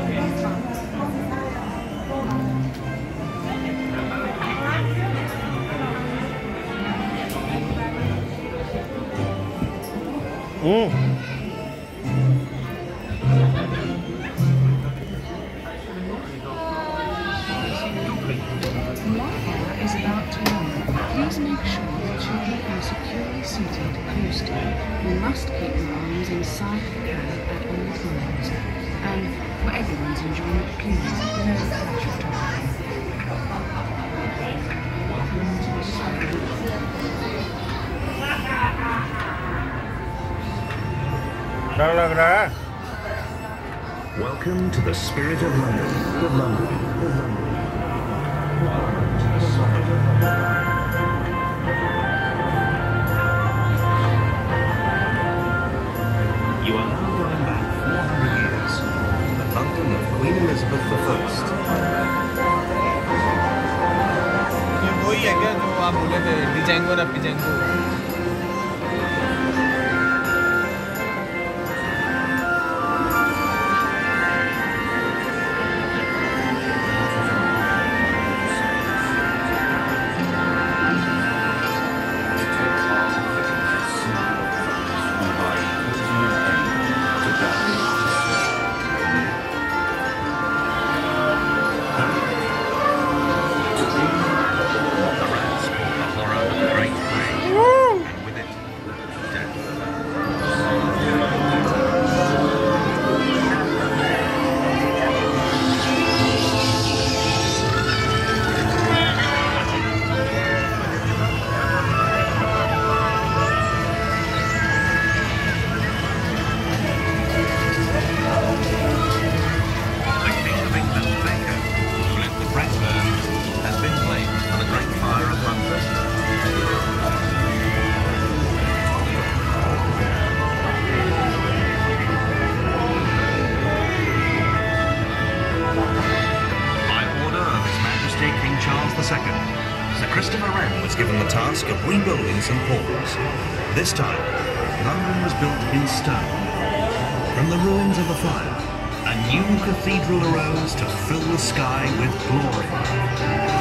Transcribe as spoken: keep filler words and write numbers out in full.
Mm. Wi-Fi is about to land. Please make sure the children are securely seated close to you. You must keep your arms inside the cab at all times. And for everyone's enjoyment, please, no flash photography. Welcome to the spirit of London. Of London. Of London. You are now going back four hundred years to the London of Queen Elizabeth the First. ये वही है क्या जो आप बोले थे डिजाइंगो ना पिजाइंगो? Of rebuilding Saint Paul's. This time, London was built in stone. From the ruins of a fire, a new cathedral arose to fill the sky with glory.